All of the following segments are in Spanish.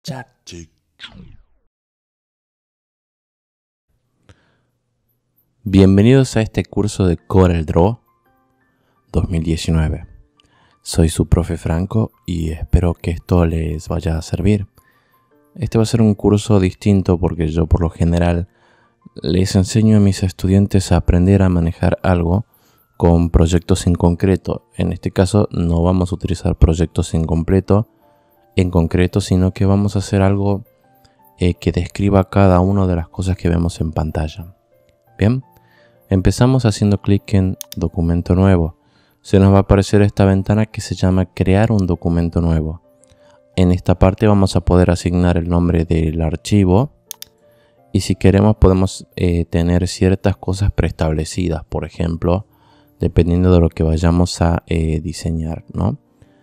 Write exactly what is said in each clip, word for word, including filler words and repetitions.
Chat. Bienvenidos a este curso de CorelDRAW dos mil diecinueve. Soy su profe Franco y espero que esto les vaya a servir. Este va a ser un curso distinto porque yo por lo general les enseño a mis estudiantes a aprender a manejar algo con proyectos en concreto. En este caso no vamos a utilizar proyectos en completo, en concreto, sino que vamos a hacer algo eh, que describa cada una de las cosas que vemos en pantalla. Bien, empezamos haciendo clic en documento nuevo. Se nos va a aparecer esta ventana que se llama crear un documento nuevo. En esta parte vamos a poder asignar el nombre del archivo y si queremos podemos eh, tener ciertas cosas preestablecidas, por ejemplo, dependiendo de lo que vayamos a eh, diseñar, ¿no?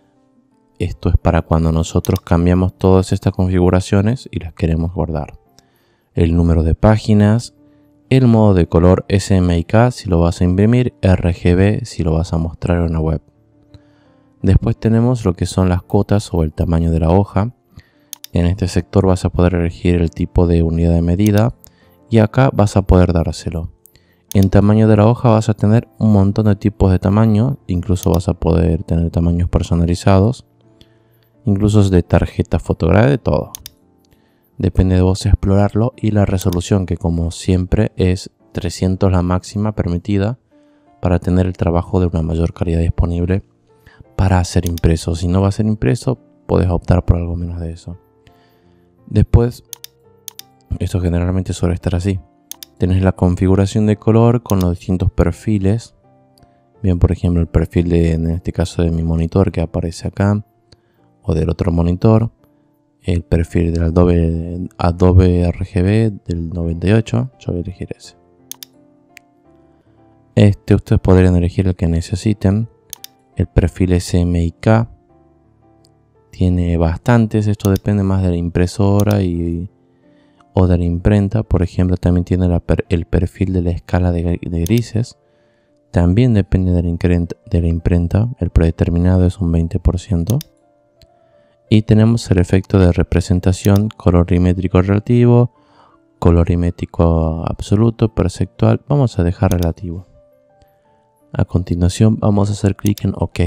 Esto es para cuando nosotros cambiamos todas estas configuraciones y las queremos guardar. El número de páginas, el modo de color S M Y K si lo vas a imprimir, R G B si lo vas a mostrar en una web. Después tenemos lo que son las cotas o el tamaño de la hoja. En este sector vas a poder elegir el tipo de unidad de medida y acá vas a poder dárselo. En tamaño de la hoja vas a tener un montón de tipos de tamaño, incluso vas a poder tener tamaños personalizados, incluso de tarjeta fotográfica, de todo. Depende de vos explorarlo y la resolución que como siempre es trescientos la máxima permitida para tener el trabajo de una mayor calidad disponible para ser impreso. Si no va a ser impreso, podés optar por algo menos de eso. Después, esto generalmente suele estar así. Tenés la configuración de color con los distintos perfiles. Bien, por ejemplo, el perfil de, en este caso de mi monitor que aparece acá, o del otro monitor. El perfil del Adobe, Adobe R G B del noventa y ocho. Yo voy a elegir ese. Este ustedes podrían elegir el que necesiten. El perfil S M Y K tiene bastantes. Esto depende más de la impresora y, o de la imprenta. Por ejemplo, también tiene la per, el perfil de la escala de, de grises. También depende de la, imprenta, de la imprenta. El predeterminado es un veinte por ciento. Y tenemos el efecto de representación, colorimétrico relativo, colorimétrico absoluto, perceptual. Vamos a dejar relativo. A continuación vamos a hacer clic en OK.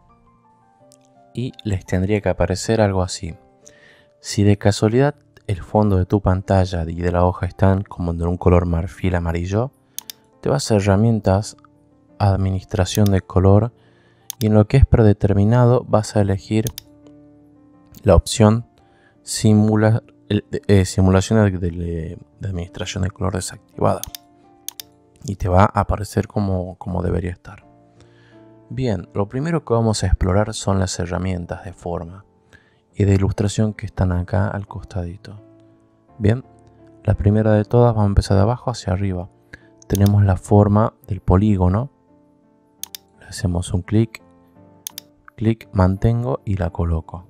Y les tendría que aparecer algo así. Si de casualidad el fondo de tu pantalla y de la hoja están como de un color marfil amarillo, te vas a herramientas, administración de color y en lo que es predeterminado vas a elegir la opción simula, eh, simulación de, de, de administración de color desactivada y te va a aparecer como, como debería estar. Bien, lo primero que vamos a explorar son las herramientas de forma y de ilustración que están acá al costadito. Bien, la primera de todas, vamos a empezar de abajo hacia arriba. Tenemos la forma del polígono. Le hacemos un clic, clic, mantengo y la coloco.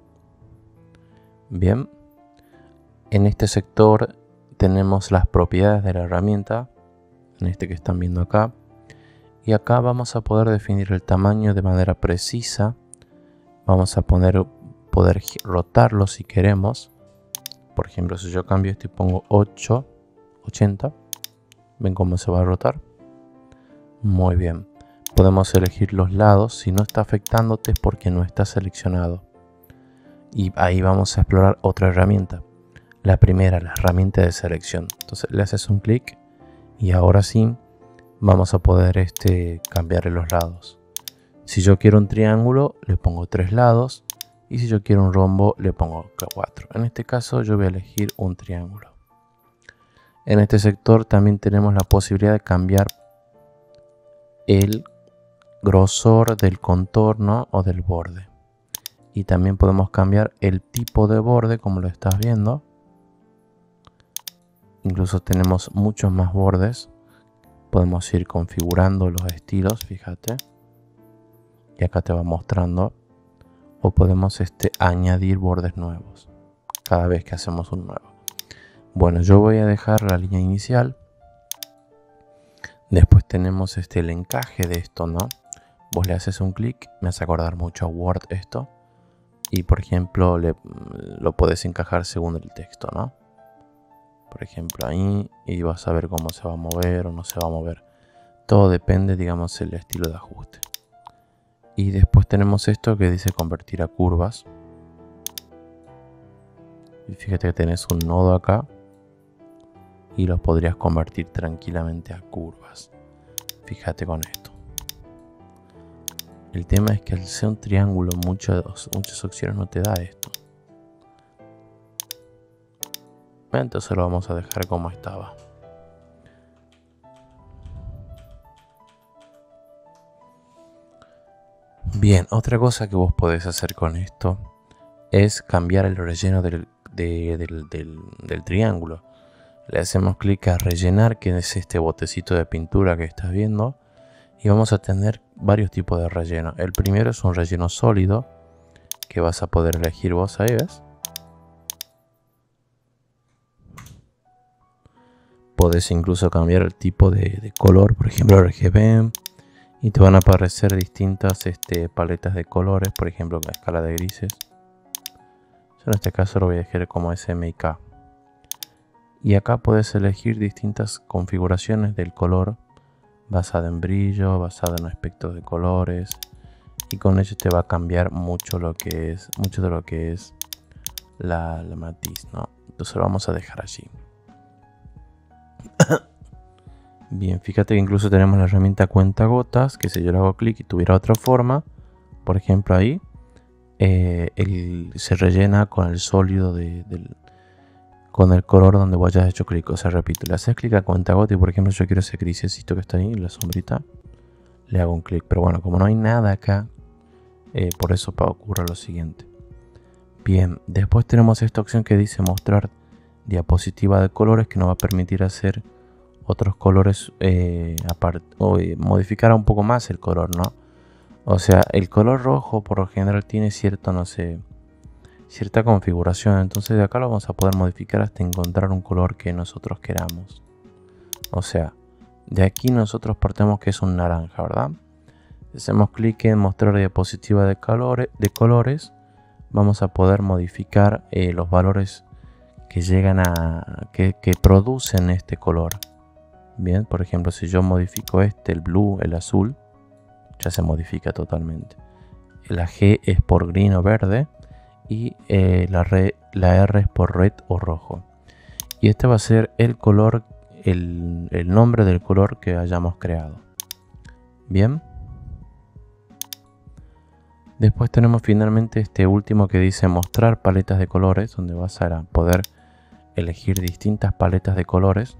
Bien, en este sector tenemos las propiedades de la herramienta, en este que están viendo acá, y acá vamos a poder definir el tamaño de manera precisa. Vamos a poner, poder rotarlo si queremos. Por ejemplo, si yo cambio esto y pongo ocho, ochenta, ven cómo se va a rotar. Muy bien, podemos elegir los lados. Si no está afectándote es porque no está seleccionado. Y ahí vamos a explorar otra herramienta. La primera, la herramienta de selección. Entonces le haces un clic y ahora sí vamos a poder este, cambiarle los lados. Si yo quiero un triángulo, le pongo tres lados. Y si yo quiero un rombo, le pongo cuatro. En este caso yo voy a elegir un triángulo. En este sector también tenemos la posibilidad de cambiar el grosor del contorno o del borde. Y también podemos cambiar el tipo de borde, como lo estás viendo. Incluso tenemos muchos más bordes. Podemos ir configurando los estilos, fíjate. Y acá te va mostrando. O podemos este, añadir bordes nuevos cada vez que hacemos un nuevo. Bueno, yo voy a dejar la línea inicial. Después tenemos este, el encaje de esto, ¿no? Vos le haces un clic, me hace acordar mucho a Word esto. y por ejemplo le, lo podés encajar según el texto, ¿no? Por ejemplo ahí, y vas a ver cómo se va a mover o no se va a mover. Todo depende, digamos, el estilo de ajuste. Y después tenemos esto que dice convertir a curvas. Y fíjate que tenés un nodo acá y los podrías convertir tranquilamente a curvas. Fíjate con esto. El tema es que al ser un triángulo, muchas, muchas opciones no te da esto. Entonces lo vamos a dejar como estaba. Bien, otra cosa que vos podés hacer con esto es cambiar el relleno del, de, del, del, del triángulo. Le hacemos clic a rellenar, que es este botecito de pintura que estás viendo. Y vamos a tener varios tipos de relleno. El primero es un relleno sólido, que vas a poder elegir vos, ahí ves. Podés incluso cambiar el tipo de, de color, por ejemplo R G B. Y te van a aparecer distintas este, paletas de colores, por ejemplo la escala de grises. Yo en este caso lo voy a elegir como S M Y K. Y acá puedes elegir distintas configuraciones del color, basado en brillo, basado en aspectos de colores, y con ello te va a cambiar mucho lo que es, mucho de lo que es la, la matiz, ¿no? Entonces lo vamos a dejar allí. Bien, fíjate que incluso tenemos la herramienta cuentagotas, que si yo le hago clic y tuviera otra forma, por ejemplo ahí, eh, el, se rellena con el sólido de, del, con el color donde vos hayas hecho clic. O sea, repito, le haces clic a cuentagotas y por ejemplo yo quiero ese grisecito que está ahí, la sombrita, le hago un clic. Pero bueno, como no hay nada acá, eh, por eso ocurre lo siguiente. Bien, después tenemos esta opción que dice mostrar diapositiva de colores, que nos va a permitir hacer otros colores, eh, o eh, modificar un poco más el color, ¿no? O sea, el color rojo por lo general tiene cierto, no sé, cierta configuración. Entonces de acá lo vamos a poder modificar hasta encontrar un color que nosotros queramos. O sea, de aquí nosotros partemos que es un naranja, ¿verdad? Hacemos clic en mostrar diapositiva de colores, de colores. Vamos a poder modificar eh, los valores que llegan a que, que producen este color. Bien, por ejemplo, si yo modifico este, el blue, el azul, ya se modifica totalmente. La G es por green o verde y eh, la, re, la R es por red o rojo. Y este va a ser el color, el, el nombre del color que hayamos creado. Bien. Después tenemos finalmente este último que dice mostrar paletas de colores, donde vas a poder elegir distintas paletas de colores.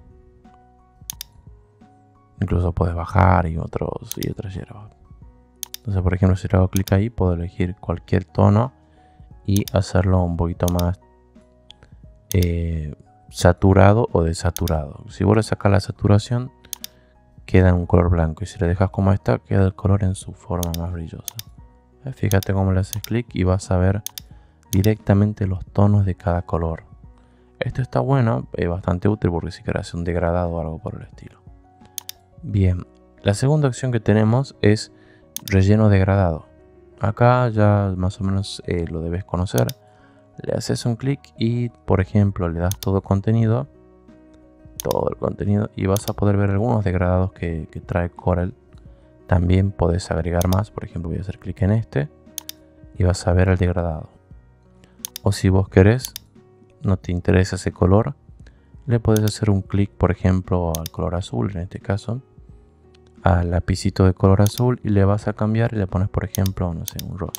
Incluso puedes bajar y otros y otras hierbas. Entonces, por ejemplo, si le hago clic ahí, puedo elegir cualquier tono y hacerlo un poquito más eh, saturado o desaturado. Si vos le sacas la saturación, queda en un color blanco. Y si le dejas como está, queda el color en su forma más brillosa. ¿Eh? Fíjate cómo le haces clic y vas a ver directamente los tonos de cada color. Esto está bueno, es bastante útil porque si quieres hacer un degradado o algo por el estilo. Bien, la segunda opción que tenemos es relleno degradado. Acá ya más o menos eh, lo debes conocer. Le haces un clic y por ejemplo le das todo contenido, todo el contenido, y vas a poder ver algunos degradados que, que trae Corel. También podés agregar más, por ejemplo voy a hacer clic en este y vas a ver el degradado. O si vos querés, no te interesa ese color, le podés hacer un clic por ejemplo al color azul, en este caso al lapicito de color azul, y le vas a cambiar y le pones por ejemplo, no sé, un rosa.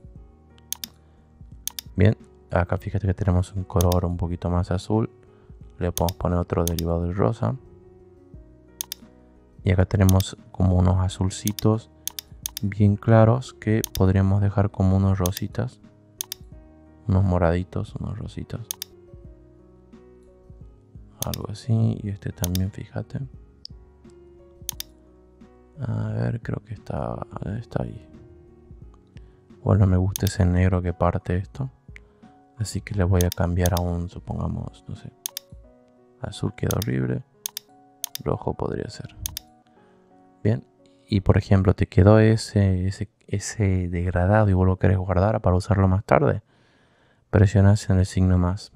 Bien, acá fíjate que tenemos un color un poquito más azul, le podemos poner otro derivado del rosa. Y acá tenemos como unos azulcitos bien claros que podríamos dejar como unos rositas, unos moraditos, unos rositas, algo así. Y este también, fíjate. A ver, creo que está, está ahí. Bueno, me gusta ese negro que parte esto, así que le voy a cambiar a un, supongamos, no sé, azul queda horrible, rojo podría ser. Bien, y por ejemplo te quedó ese, ese, ese degradado y vos lo querés guardar para usarlo más tarde, presionas en el signo más.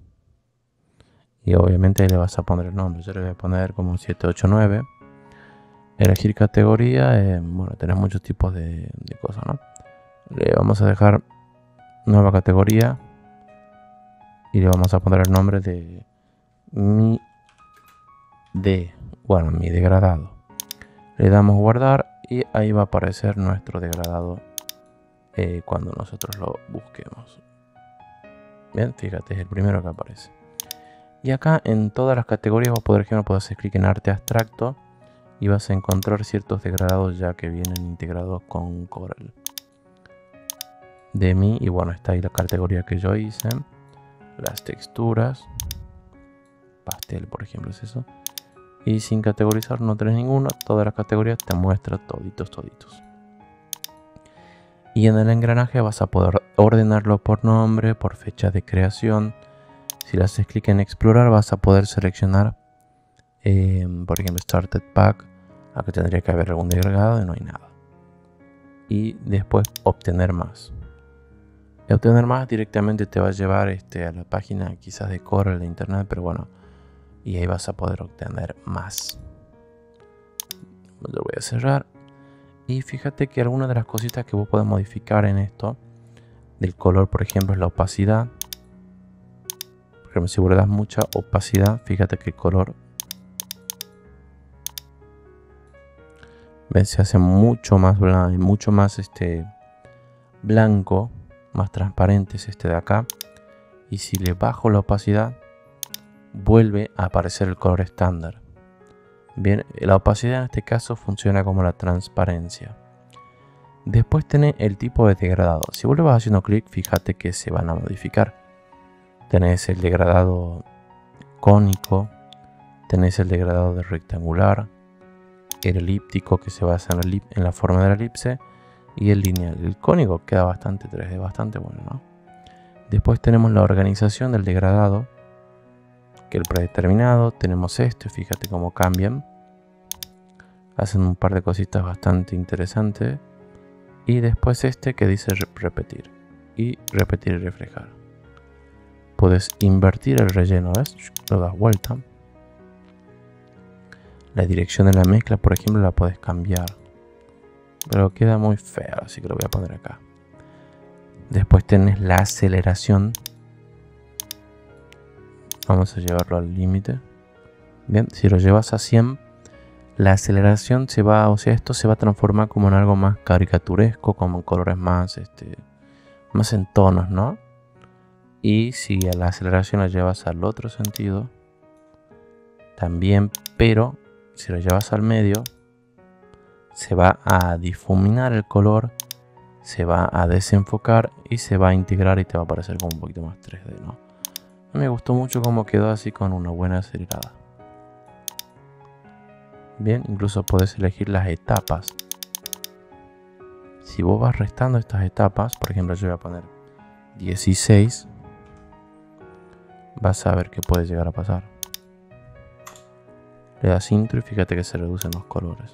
Y obviamente le vas a poner el nombre. Yo le voy a poner como siete ocho nueve. Elegir categoría. Eh, bueno, tenés muchos tipos de, de cosas, ¿no? Le vamos a dejar nueva categoría. Y le vamos a poner el nombre de mi de, bueno, mi degradado. Le damos guardar y ahí va a aparecer nuestro degradado eh, cuando nosotros lo busquemos. Bien, fíjate, es el primero que aparece. Y acá en todas las categorías vos, por ejemplo, podés hacer clic en arte abstracto y vas a encontrar ciertos degradados ya que vienen integrados con Corel. De mí, y bueno, está ahí la categoría que yo hice. Las texturas. Pastel, por ejemplo, es eso. Y sin categorizar no tenés ninguno. Todas las categorías te muestran toditos, toditos. Y en el engranaje vas a poder ordenarlo por nombre, por fecha de creación. Si le haces clic en explorar vas a poder seleccionar, eh, por ejemplo, Started Pack. Acá tendría que haber algún degradado y no hay nada. Y después obtener más. Y obtener más directamente te va a llevar este, a la página quizás de Corel de internet, pero bueno. Y ahí vas a poder obtener más. Lo voy a cerrar. Y fíjate que algunas de las cositas que vos podés modificar en esto del color, por ejemplo, es la opacidad. Por ejemplo, si vos le das mucha opacidad, fíjate que el color, ¿ves? Se hace mucho más blanco, mucho más este blanco, más transparente es este de acá. Y si le bajo la opacidad, vuelve a aparecer el color estándar. Bien, la opacidad en este caso funciona como la transparencia. Después tenés el tipo de degradado. Si vos le vas haciendo clic, fíjate que se van a modificar. Tenés el degradado cónico, tenés el degradado de rectangular, el elíptico que se basa en la, elip en la forma de la elipse y el lineal. El cónico queda bastante tres D, bastante bueno, ¿no? Después tenemos la organización del degradado, que el predeterminado. Tenemos esto, fíjate cómo cambian. Hacen un par de cositas bastante interesantes. Y después este que dice repetir. Y repetir y reflejar. Puedes invertir el relleno, ¿ves? Lo das vuelta. La dirección de la mezcla, por ejemplo, la puedes cambiar. Pero queda muy feo, así que lo voy a poner acá. Después tenés la aceleración. Vamos a llevarlo al límite. Bien, si lo llevas a cien, la aceleración se va, o sea, esto se va a transformar como en algo más caricaturesco, como en colores más, este, más en tonos, ¿no? Y si a la aceleración la llevas al otro sentido, también, pero si lo llevas al medio, se va a difuminar el color, se va a desenfocar y se va a integrar y te va a parecer como un poquito más tres D, ¿no? Me gustó mucho cómo quedó así con una buena acelerada. Bien, incluso podés elegir las etapas. Si vos vas restando estas etapas, por ejemplo yo voy a poner dieciséis, vas a ver qué puede llegar a pasar. Le das intro y fíjate que se reducen los colores.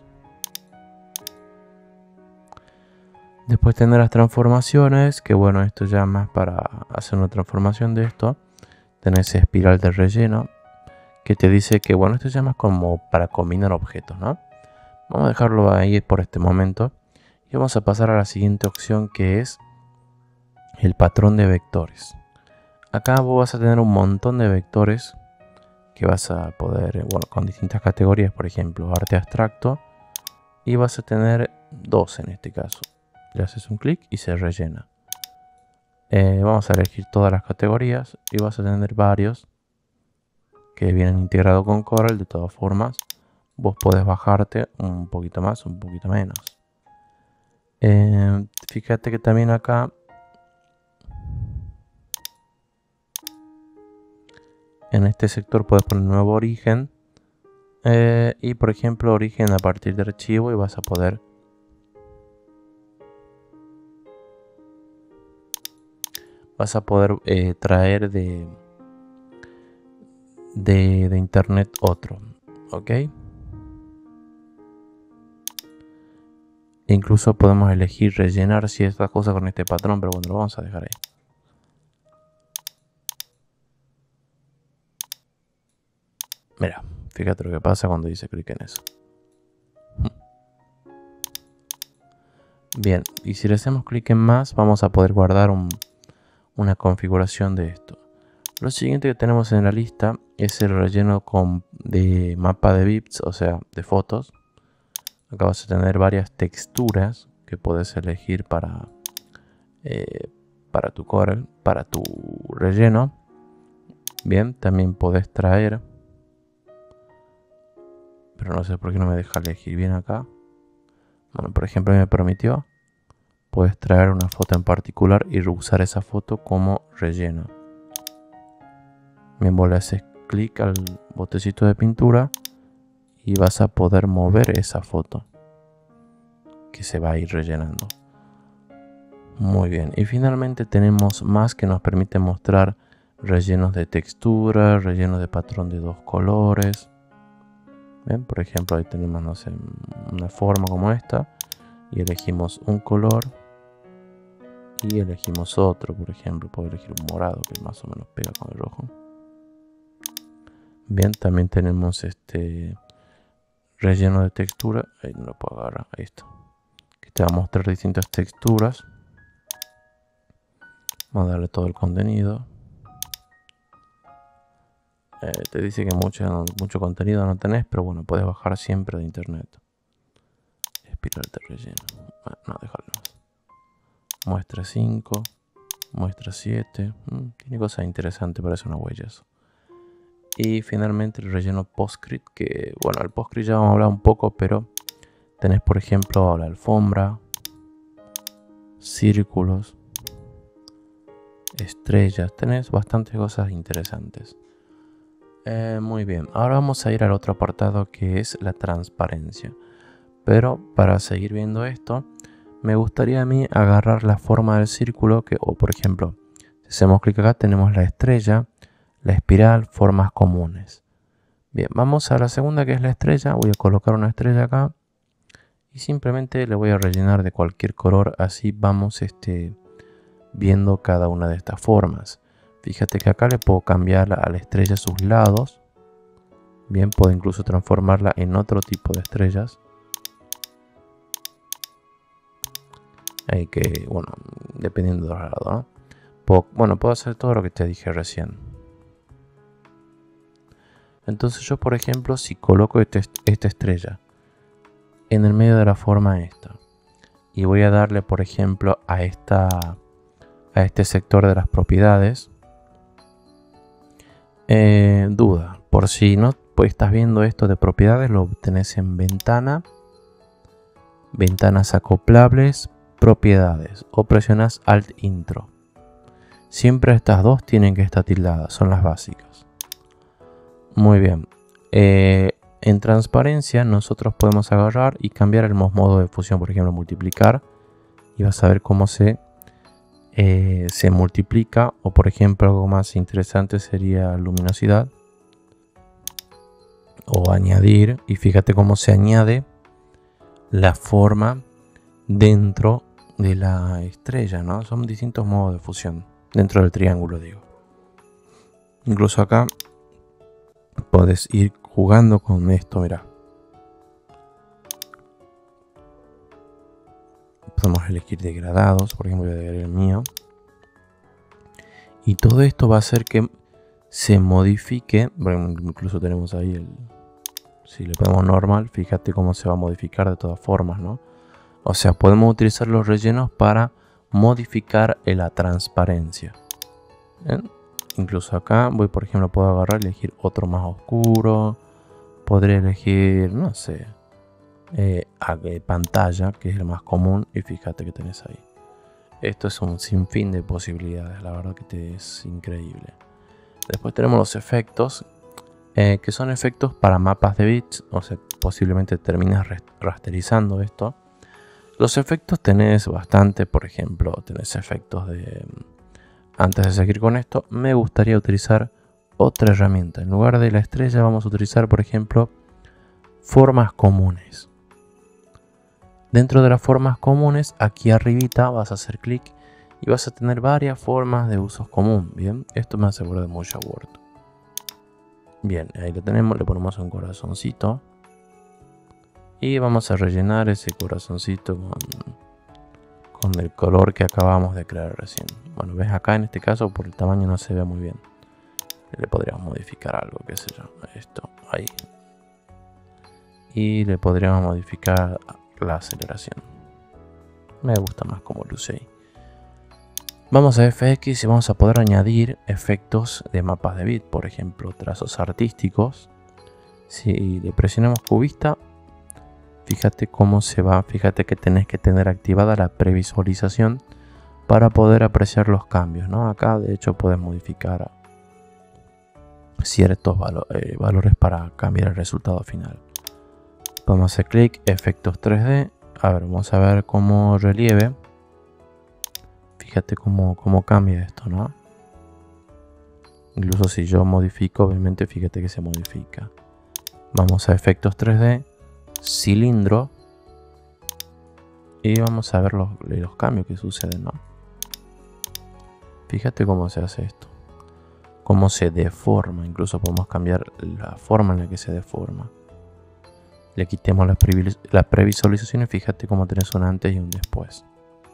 Después tener las transformaciones, que bueno, esto ya más para hacer una transformación de esto. Tenés espiral de relleno, que te dice que bueno, esto ya más como para combinar objetos, ¿no? Vamos a dejarlo ahí por este momento. Y vamos a pasar a la siguiente opción, que es el patrón de vectores. Acá vos vas a tener un montón de vectores que vas a poder, bueno, con distintas categorías, por ejemplo, arte abstracto. Y vas a tener dos en este caso. Le haces un clic y se rellena. Eh, vamos a elegir todas las categorías y vas a tener varios que vienen integrados con Corel. De todas formas, vos podés bajarte un poquito más, un poquito menos. Eh, fíjate que también acá en este sector puedes poner nuevo origen eh, y por ejemplo origen a partir de archivo, y vas a poder vas a poder eh, traer de, de de internet otro, ok. E incluso podemos elegir rellenar ciertas cosas con este patrón, pero bueno, lo vamos a dejar ahí. Mira, fíjate lo que pasa cuando hice clic en eso. Bien, y si le hacemos clic en más, vamos a poder guardar un, una configuración de esto. Lo siguiente que tenemos en la lista es el relleno con, de mapa de bits, o sea, de fotos. Acá vas a tener varias texturas que puedes elegir para, eh, para tu Corel, para tu relleno. Bien, también podés traer, pero no sé por qué no me deja elegir bien acá. Bueno, por ejemplo, me permitió. Puedes traer una foto en particular y usar esa foto como relleno. Bien, vos le haces clic al botecito de pintura y vas a poder mover esa foto que se va a ir rellenando. Muy bien, y finalmente tenemos más que nos permite mostrar rellenos de textura, rellenos de patrón de dos colores. Bien, por ejemplo, ahí tenemos, no sé, una forma como esta y elegimos un color y elegimos otro. Por ejemplo, puedo elegir un morado que más o menos pega con el rojo. Bien, también tenemos este relleno de textura. Ahí no lo puedo agarrar, ahí está. Que te va a mostrar distintas texturas. Vamos a darle todo el contenido. Eh, te dice que mucho, mucho contenido no tenés, pero bueno, puedes bajar siempre de internet. Espiral de relleno. Bueno, no, déjalo más. Muestra cinco. Muestra siete. Mm, tiene cosas interesantes, parece una huella eso. Y finalmente el relleno PostScript, que bueno, el PostScript ya vamos a hablar un poco, pero tenés por ejemplo la alfombra, círculos, estrellas, tenés bastantes cosas interesantes. Eh, muy bien, ahora vamos a ir al otro apartado que es la transparencia. Pero para seguir viendo esto, me gustaría a mí agarrar la forma del círculo, que, o por ejemplo, si hacemos clic acá tenemos la estrella, la espiral, formas comunes. Bien, vamos a la segunda que es la estrella. Voy a colocar una estrella acá y simplemente le voy a rellenar de cualquier color. Así vamos este, viendo cada una de estas formas. Fíjate que acá le puedo cambiar a la estrella sus lados. Bien, puedo incluso transformarla en otro tipo de estrellas. Hay que, bueno, dependiendo de los lados, ¿no? Puedo, bueno, puedo hacer todo lo que te dije recién. Entonces yo, por ejemplo, si coloco este, esta estrella en el medio de la forma esta y voy a darle, por ejemplo, a, esta, a este sector de las propiedades, eh, duda, por si no pues, estás viendo esto de propiedades, lo tenés en ventana, ventanas acoplables, propiedades, o presionas Alt Intro. Siempre estas dos tienen que estar tildadas, son las básicas. Muy bien, eh, en transparencia nosotros podemos agarrar y cambiar el modo de fusión, por ejemplo multiplicar, y vas a ver cómo se, eh, se multiplica, o por ejemplo algo más interesante sería luminosidad, o añadir, y fíjate cómo se añade la forma dentro de la estrella, ¿no? Son distintos modos de fusión, dentro del triángulo digo. Incluso acá puedes ir jugando con esto, mira. Podemos elegir degradados, por ejemplo voy a agregar el mío. Y todo esto va a hacer que se modifique, bueno, incluso tenemos ahí el... Si le ponemos normal, fíjate cómo se va a modificar de todas formas, ¿no? O sea, podemos utilizar los rellenos para modificar la transparencia. ¿Bien? Incluso acá voy, por ejemplo, puedo agarrar y elegir otro más oscuro. Podría elegir, no sé, eh, pantalla, que es el más común. Y fíjate que tenés ahí. Esto es un sinfín de posibilidades, la verdad que te es increíble. Después tenemos los efectos, eh, que son efectos para mapas de bits. O sea, posiblemente terminas rasterizando esto. Los efectos tenés bastante, por ejemplo, tenés efectos de... Antes de seguir con esto, me gustaría utilizar otra herramienta. En lugar de la estrella vamos a utilizar, por ejemplo, formas comunes. Dentro de las formas comunes, aquí arribita vas a hacer clic y vas a tener varias formas de usos común. Bien, esto me asegura de Mocha Word. Bien, ahí lo tenemos, le ponemos un corazoncito. Y vamos a rellenar ese corazoncito con, con el color que acabamos de crear recién. Bueno, ves acá en este caso por el tamaño no se ve muy bien. Le podríamos modificar algo, qué sé yo, esto, ahí. Y le podríamos modificar la aceleración. Me gusta más como luce ahí. Vamos a F X y vamos a poder añadir efectos de mapas de bit, por ejemplo, trazos artísticos. Si le presionamos cubista, fíjate cómo se va, fíjate que tenés que tener activada la previsualización para poder apreciar los cambios, ¿no? Acá de hecho puedes modificar ciertos valo eh, valores para cambiar el resultado final. Vamos a hacer clic, efectos tres D. A ver, vamos a ver cómo relieve. Fíjate cómo, cómo cambia esto, ¿no? Incluso si yo modifico, obviamente fíjate que se modifica. Vamos a efectos tres D, cilindro. Y vamos a ver los, los cambios que suceden, ¿no? Fíjate cómo se hace esto. Cómo se deforma. Incluso podemos cambiar la forma en la que se deforma. Le quitemos la, previs la previsualización y fíjate cómo tenés un antes y un después.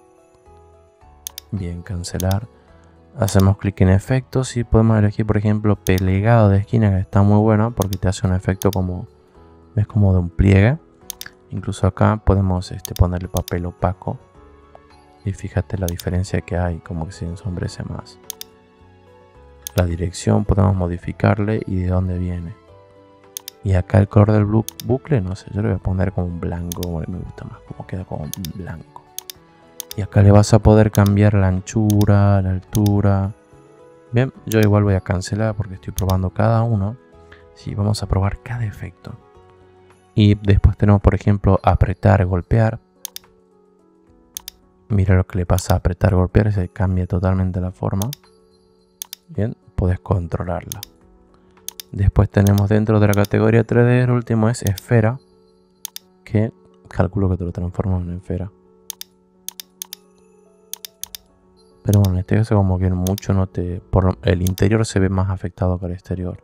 Bien, cancelar. Hacemos clic en efectos y podemos elegir, por ejemplo, plegado de esquina, que está muy bueno porque te hace un efecto como, ves, como de un pliegue. Incluso acá podemos este, ponerle papel opaco y fíjate la diferencia que hay, como que se ensombrece más. La dirección podemos modificarle y de dónde viene. Y acá el color del bucle, no sé, yo le voy a poner como un blanco, como me gusta más, como queda como un blanco. Y acá le vas a poder cambiar la anchura, la altura. Bien, yo igual voy a cancelar porque estoy probando cada uno. Sí, vamos a probar cada efecto. Y después tenemos, por ejemplo, apretar, golpear. Mira lo que le pasa a apretar, golpear, se cambia totalmente la forma. Bien, puedes controlarla. Después tenemos dentro de la categoría tres D, el último es esfera, que calculo que te lo transforma en esfera. Pero bueno, en este caso como que mucho no te... Por el interior se ve más afectado que el exterior.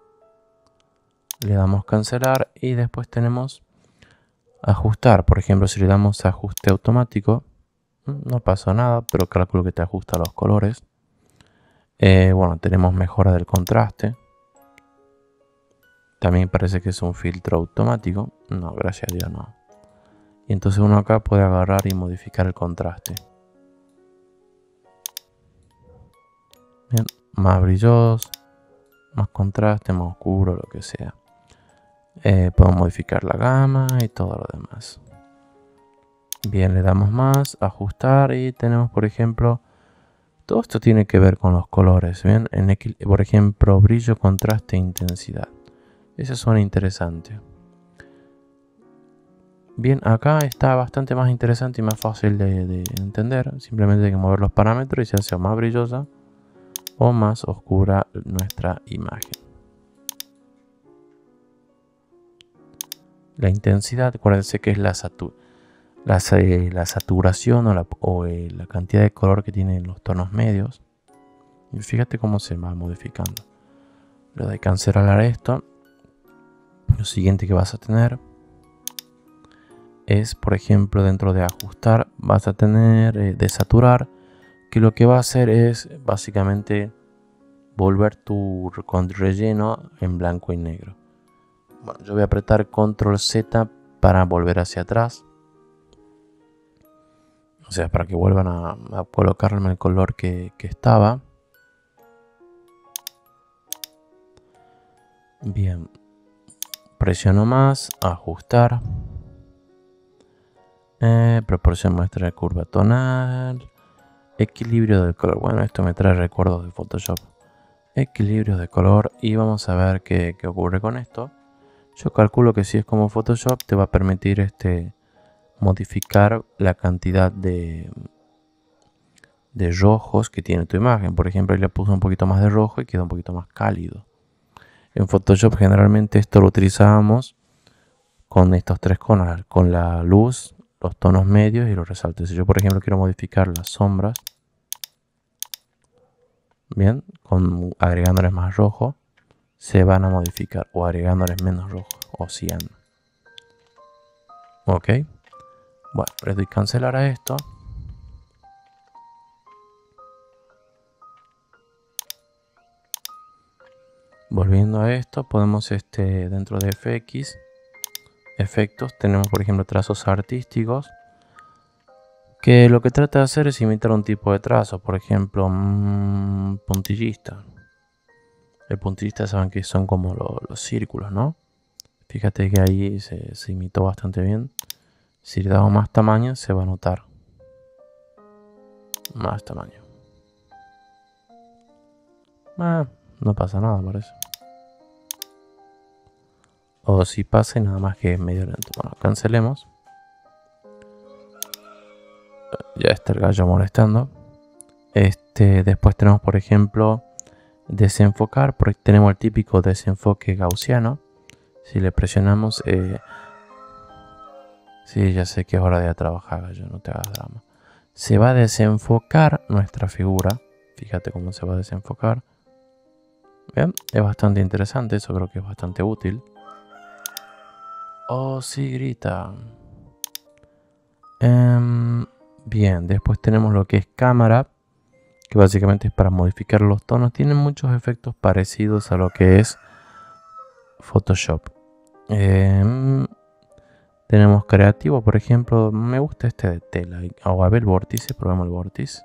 Le damos cancelar y después tenemos ajustar. Por ejemplo, si le damos ajuste automático, no pasa nada, pero calculo que te ajusta los colores. Eh, bueno, tenemos mejora del contraste. También parece que es un filtro automático. No, gracias a Dios no. Y entonces uno acá puede agarrar y modificar el contraste. Bien, más brilloso, más contraste, más oscuro, lo que sea. Eh, podemos modificar la gama y todo lo demás. Bien, le damos más, ajustar y tenemos, por ejemplo, todo esto tiene que ver con los colores. Bien, en por ejemplo, brillo, contraste e intensidad. Ese suena interesante. Bien, acá está bastante más interesante y más fácil de, de entender. Simplemente hay que mover los parámetros y se hace más brillosa o más oscura nuestra imagen. La intensidad, acuérdense que es la, satu la, eh, la saturación o, la, o eh, la cantidad de color que tienen los tonos medios. Y fíjate cómo se va modificando. Le doy cancelar esto. Lo siguiente que vas a tener es, por ejemplo, dentro de ajustar, vas a tener eh, desaturar, que lo que va a hacer es básicamente volver tu relleno en blanco y negro. Bueno, yo voy a apretar control Z para volver hacia atrás. O sea, para que vuelvan a, a colocarme el color que, que estaba. Bien. Presiono más, ajustar. Eh, proporción muestra de curva tonal. Equilibrio del color. Bueno, esto me trae recuerdos de Photoshop. Equilibrio de color. Y vamos a ver qué, qué ocurre con esto. Yo calculo que si es como Photoshop te va a permitir este, modificar la cantidad de, de rojos que tiene tu imagen. Por ejemplo, ahí le puse un poquito más de rojo y queda un poquito más cálido. En Photoshop generalmente esto lo utilizábamos con estos tres conos, con la luz, los tonos medios y los resaltes. Si yo, por ejemplo, quiero modificar las sombras, bien, con agregándoles más rojo, se van a modificar, o agregándoles menos rojo, o cian. Ok. Bueno, le doy cancelar a esto. Volviendo a esto, podemos este, dentro de F X, efectos, tenemos por ejemplo trazos artísticos, que lo que trata de hacer es imitar un tipo de trazo, por ejemplo, mmm, puntillista. El puntillista saben que son como lo, los círculos, ¿no? Fíjate que ahí se, se imitó bastante bien. Si le damos más tamaño se va a notar. Más tamaño. Ah, no pasa nada, parece. O si pasa y nada más que es medio lento. Bueno, cancelemos. Ya está el gallo molestando. Este, después tenemos por ejemplo desenfocar, porque tenemos el típico desenfoque gaussiano. Si le presionamos, eh... sí, ya sé que es hora de ir a trabajar, gallo, no te hagas drama. Se va a desenfocar nuestra figura. Fíjate cómo se va a desenfocar. Bien, es bastante interesante, eso creo que es bastante útil. Oh, sí, grita. Um, bien, después tenemos lo que es cámara, que básicamente es para modificar los tonos. Tienen muchos efectos parecidos a lo que es Photoshop. Um, tenemos creativo, por ejemplo, me gusta este de tela. O a ver el vórtice, probemos el vórtice.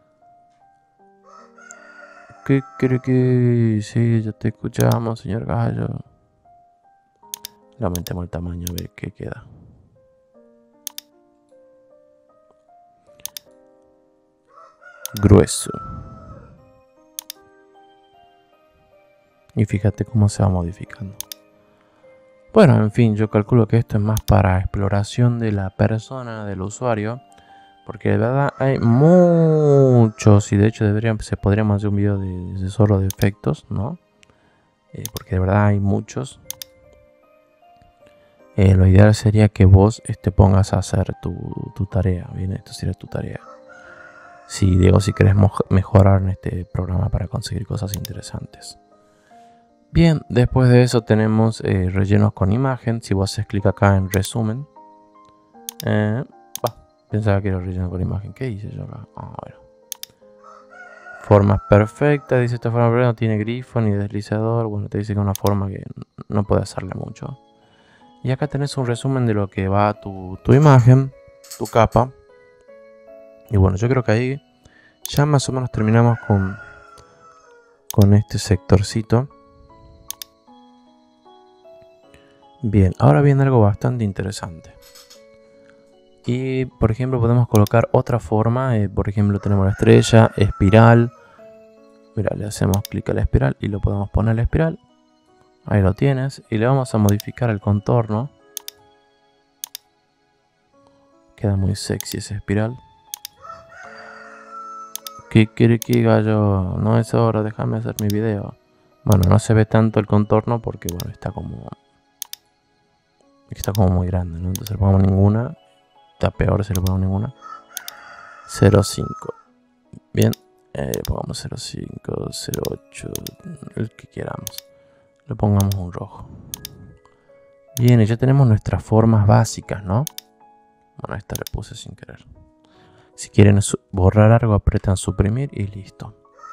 ¿Qué cree que? Sí, ya te escuchamos, señor gallo. Le aumentemos el tamaño a ver qué queda. Grueso. Y fíjate cómo se va modificando. Bueno, en fin, yo calculo que esto es más para exploración de la persona, del usuario. Porque de verdad hay muchos, y de hecho deberían, se podríamos hacer un video de, de solo de efectos, ¿no? Eh, porque de verdad hay muchos. Eh, lo ideal sería que vos te este, pongas a hacer tu, tu tarea. Bien, esto sería tu tarea. Si Diego, si querés mejorar en este programa para conseguir cosas interesantes. Bien, después de eso tenemos eh, rellenos con imagen. Si vos haces clic acá en resumen. Eh, bah, pensaba que era relleno con imagen. ¿Qué hice yo acá? Ah, bueno. Formas perfectas. Dice esta forma perfecta no tiene grifo ni deslizador. Bueno, te dice que es una forma que no puede hacerle mucho. Y acá tenés un resumen de lo que va tu, tu imagen, tu capa. Y bueno, yo creo que ahí ya más o menos terminamos con, con este sectorcito. Bien, ahora viene algo bastante interesante. Y por ejemplo podemos colocar otra forma. Eh, por ejemplo tenemos la estrella, espiral. Mira, le hacemos clic a la espiral y lo podemos poner a la espiral. Ahí lo tienes. Y le vamos a modificar el contorno. Queda muy sexy esa espiral. ¿Qué quiere que gallo? No es hora, déjame hacer mi video. Bueno, no se ve tanto el contorno porque bueno, está como... Está como muy grande, ¿no? Entonces le ponemos ninguna. Está peor si le ponemos ninguna. cero coma cinco. Bien. Eh, pongamos cero coma cinco, cero coma ocho. El que queramos. Le pongamos un rojo. Bien, y ya tenemos nuestras formas básicas, ¿no? Bueno, esta le puse sin querer. Si quieren borrar algo, apretan suprimir y listo.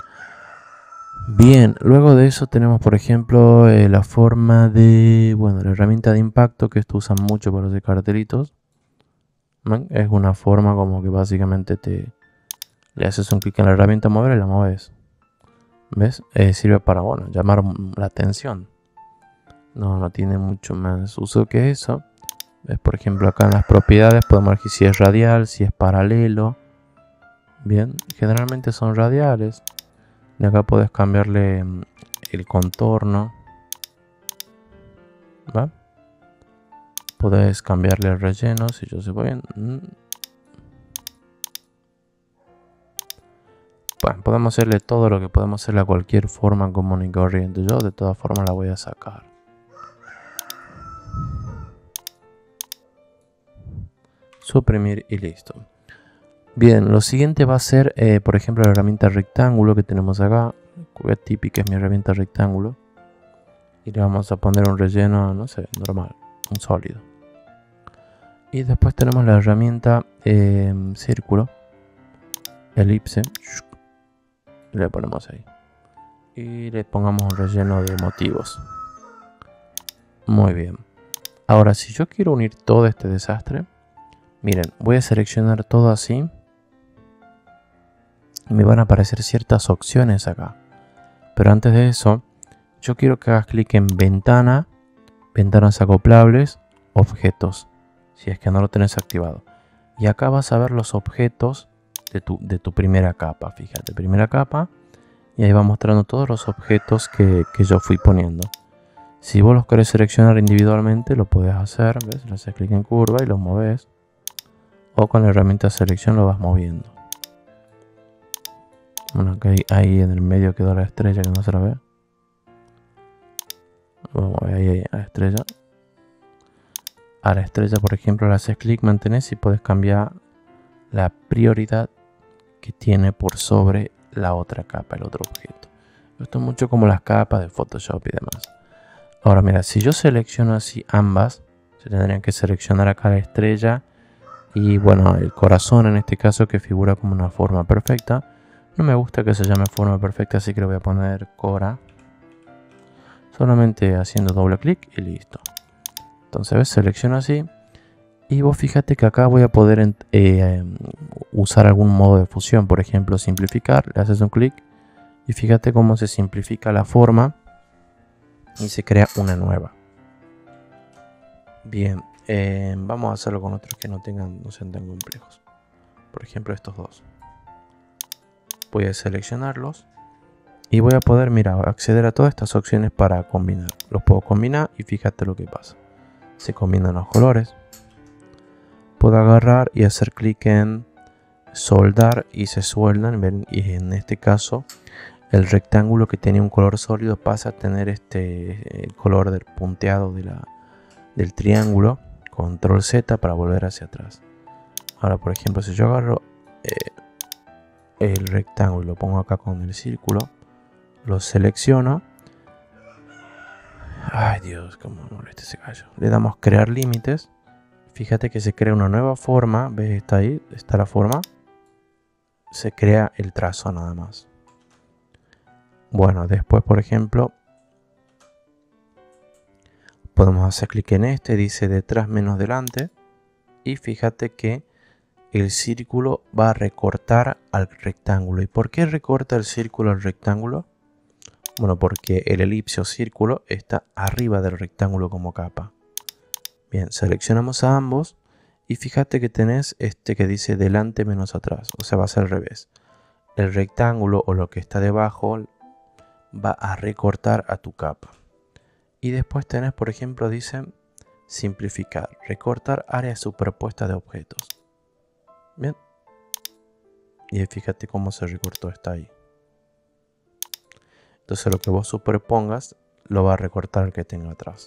Bien, luego de eso tenemos por ejemplo eh, la forma de, bueno, la herramienta de impacto, que esto usan mucho para hacer cartelitos. ¿Ven? Es una forma como que básicamente te le haces un clic en la herramienta mover y la mueves. ¿Ves? Eh, sirve para, bueno, llamar la atención. No, no tiene mucho más uso que eso. ¿Ves? Por ejemplo acá en las propiedades podemos elegir si es radial, si es paralelo. Bien, generalmente son radiales. Y acá puedes cambiarle el contorno. ¿Va? Puedes cambiarle el relleno, si yo sé bien. Bueno, podemos hacerle todo lo que podemos hacerle a cualquier forma común y corriente. Yo de todas formas la voy a sacar. suprimir y listo. Bien, lo siguiente va a ser, eh, por ejemplo, la herramienta rectángulo que tenemos acá. Que típica es mi herramienta rectángulo. Y le vamos a poner un relleno, no sé, normal, un sólido. Y después tenemos la herramienta eh, círculo, elipse. Le ponemos ahí. Y le pongamos un relleno de motivos. Muy bien. Ahora, si yo quiero unir todo este desastre, miren, voy a seleccionar todo así. Y me van a aparecer ciertas opciones acá. Pero antes de eso, yo quiero que hagas clic en ventana, ventanas acoplables, objetos. Si es que no lo tenés activado. Y acá vas a ver los objetos de tu, de tu primera capa. Fíjate, primera capa. Y ahí va mostrando todos los objetos que, que yo fui poniendo. Si vos los querés seleccionar individualmente, lo podés hacer. ¿Ves? Le haces clic en curva y los moves. O con la herramienta selección lo vas moviendo. Bueno, acá ahí, ahí en el medio quedó la estrella que no se la ve. Vamos a ver ahí, ahí a la estrella. A la estrella, por ejemplo, le haces clic, mantenés y puedes cambiar la prioridad que tiene por sobre la otra capa, el otro objeto. Esto es mucho como las capas de Photoshop y demás. Ahora mira, si yo selecciono así ambas, se tendrían que seleccionar acá la estrella y bueno, el corazón en este caso que figura como una forma perfecta. No me gusta que se llame forma perfecta, así que le voy a poner Cora. Solamente haciendo doble clic y listo. Entonces, ¿ves? Selecciono así. Y vos fíjate que acá voy a poder eh, usar algún modo de fusión. Por ejemplo, simplificar. Le haces un clic. Y fíjate cómo se simplifica la forma. Y se crea una nueva. Bien. Eh, vamos a hacerlo con otros que no tengan, no sean tan complejos. Por ejemplo, estos dos. Voy a seleccionarlos. Y voy a poder, mira, acceder a todas estas opciones para combinar. Los puedo combinar y fíjate lo que pasa. Se combinan los colores. Puedo agarrar y hacer clic en soldar y se sueldan. Y en este caso, el rectángulo que tenía un color sólido pasa a tener este el color del punteado de la, del triángulo. Control Z para volver hacia atrás. Ahora, por ejemplo, si yo agarro eh, el rectángulo y lo pongo acá con el círculo, lo selecciono. Ay Dios, cómo me molesta ese gallo. Le damos crear límites. Fíjate que se crea una nueva forma. ¿Ves? Está ahí, está la forma. Se crea el trazo nada más. Bueno, después por ejemplo, podemos hacer clic en este. Dice detrás menos delante. Y fíjate que el círculo va a recortar al rectángulo. ¿Y por qué recorta el círculo al rectángulo? Bueno, porque el elipse o círculo está arriba del rectángulo como capa. Bien, seleccionamos a ambos y fíjate que tenés este que dice delante menos atrás. O sea, va a ser al revés. El rectángulo o lo que está debajo va a recortar a tu capa. Y después tenés, por ejemplo, dice simplificar, recortar áreas superpuestas de objetos. Bien. Y fíjate cómo se recortó, está ahí. Entonces lo que vos superpongas lo va a recortar el que tenga atrás.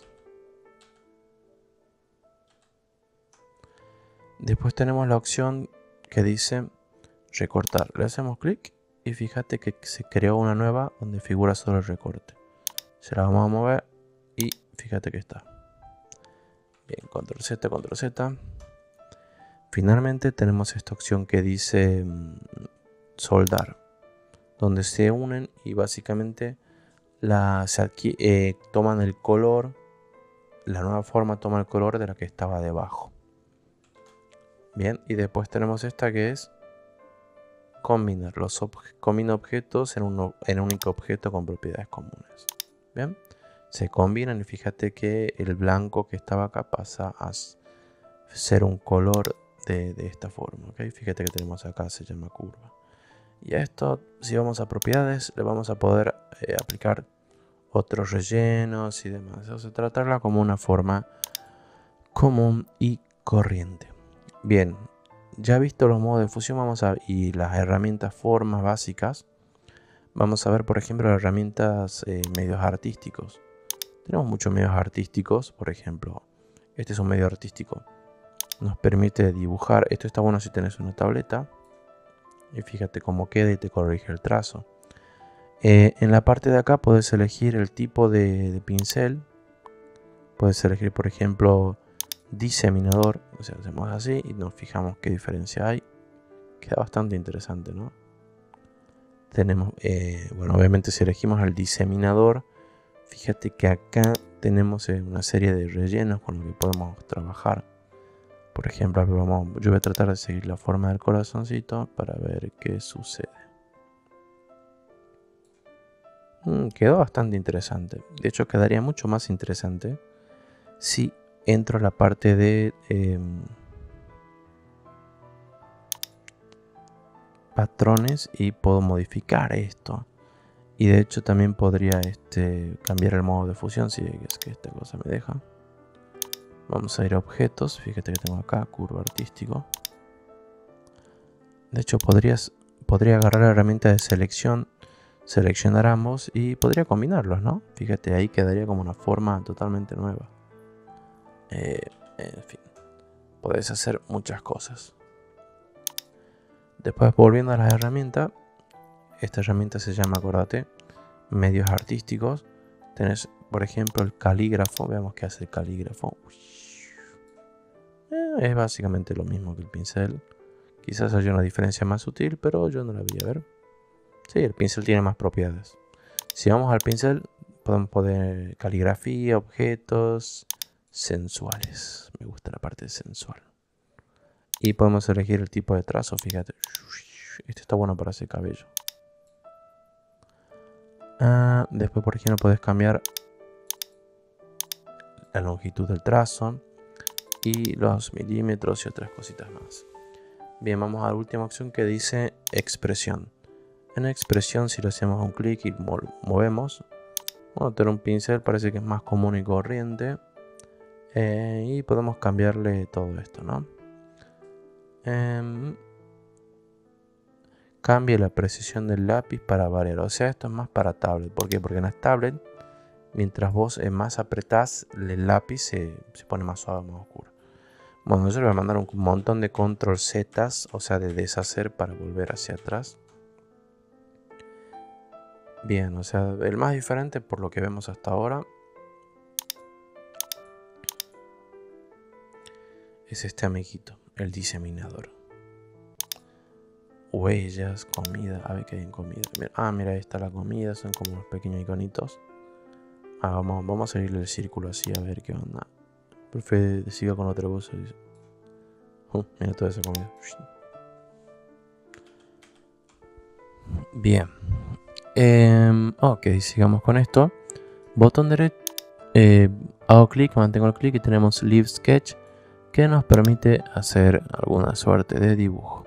Después tenemos la opción que dice recortar. Le hacemos clic y fíjate que se creó una nueva donde figura solo el recorte. Se la vamos a mover y fíjate que está. Bien, control Z, control Z. Finalmente tenemos esta opción que dice mmm, soldar, donde se unen y básicamente la, se eh, toman el color, la nueva forma toma el color de la que estaba debajo. Bien, y después tenemos esta que es combinar los ob combina objetos en un, en un único objeto con propiedades comunes. Bien, se combinan y fíjate que el blanco que estaba acá pasa a ser un color de, de esta forma. ¿Okay? Fíjate que tenemos acá, se llama curva. Y a esto, si vamos a propiedades, le vamos a poder eh, aplicar otros rellenos y demás. O sea, tratarla como una forma común y corriente. Bien, ya visto los modos de fusión vamos a, y las herramientas formas básicas, vamos a ver, por ejemplo, las herramientas eh, medios artísticos. Tenemos muchos medios artísticos, por ejemplo, este es un medio artístico. nos permite dibujar. Esto está bueno si tenés una tableta. Y fíjate cómo queda y te corrige el trazo. Eh, en la parte de acá puedes elegir el tipo de, de pincel. Puedes elegir, por ejemplo, diseminador. O sea, hacemos así y nos fijamos qué diferencia hay. Queda bastante interesante, ¿no? Tenemos, eh, bueno, obviamente si elegimos el diseminador, fíjate que acá tenemos eh, una serie de rellenos con los que podemos trabajar. Por ejemplo, vamos, yo voy a tratar de seguir la forma del corazoncito para ver qué sucede. Mm, quedó bastante interesante. De hecho, quedaría mucho más interesante si entro a la parte de eh, patrones y puedo modificar esto. Y de hecho también podría este, cambiar el modo de fusión si es que esta cosa me deja. Vamos a ir a objetos. Fíjate que tengo acá curvo artístico. De hecho podrías, podría agarrar la herramienta de selección, seleccionar ambos y podría combinarlos, ¿no? Fíjate, ahí quedaría como una forma totalmente nueva. Eh, en fin, podés hacer muchas cosas. Después, volviendo a la herramienta, esta herramienta se llama, acuérdate, medios artísticos. Tenés, por ejemplo, el calígrafo. Veamos qué hace el calígrafo. Eh, es básicamente lo mismo que el pincel. Quizás haya una diferencia más sutil, pero yo no la voy a ver. Sí, el pincel tiene más propiedades. Si vamos al pincel, podemos poner caligrafía, objetos, sensuales. Me gusta la parte sensual. Y podemos elegir el tipo de trazo, fíjate. Este está bueno para hacer cabello. Ah, después, por ejemplo, puedes cambiar la longitud del trazo y los milímetros y otras cositas más. Bien, vamos a la última opción que dice expresión. En expresión, si le hacemos un clic y movemos, bueno, tener un pincel parece que es más común y corriente. Eh, y podemos cambiarle todo esto, ¿no? Eh, cambie la precisión del lápiz para variar. O sea, esto es más para tablet. ¿Por qué? Porque en las tablets, mientras vos eh, más apretás, el lápiz se, se pone más suave, más oscuro. Bueno, yo le voy a mandar un montón de control Z, o sea, de deshacer para volver hacia atrás. Bien, o sea, el más diferente por lo que vemos hasta ahora es este amiguito, el diseminador. Huellas, comida, a ver qué hay en comida. Ah, mira, ahí está la comida, son como unos pequeños iconitos. Ah, vamos, vamos a seguirle el círculo así a ver qué onda. Prefiero siga con otra cosa. Uh, mira toda esa comida. Bien. Eh, ok, sigamos con esto. Botón derecho. Eh, hago clic, mantengo el clic y tenemos Leave Sketch, que nos permite hacer alguna suerte de dibujo.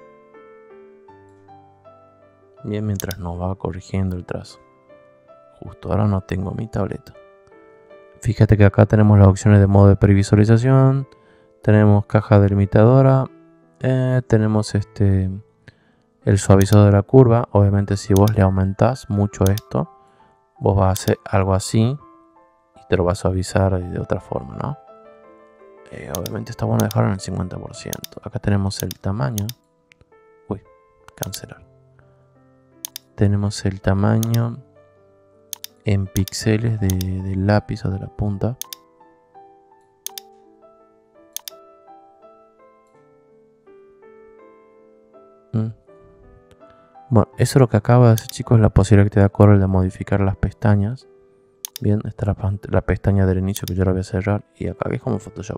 Bien, mientras nos va corrigiendo el trazo. Justo ahora no tengo mi tableta. Fíjate que acá tenemos las opciones de modo de previsualización. Tenemos caja delimitadora. Eh, tenemos este el suavizador de la curva. Obviamente si vos le aumentás mucho esto, vos vas a hacer algo así y te lo vas a suavizar de otra forma, ¿no? Eh, obviamente está bueno dejarlo en el cincuenta por ciento. Acá tenemos el tamaño. Uy, cancelar. Tenemos el tamaño en píxeles de, del lápiz o de la punta. Mm. Bueno, eso es lo que acaba de hacer, chicos, la posibilidad que te da Corel de modificar las pestañas. Bien, esta es la, la pestaña del inicio que yo la voy a cerrar. Y acá que es como Photoshop.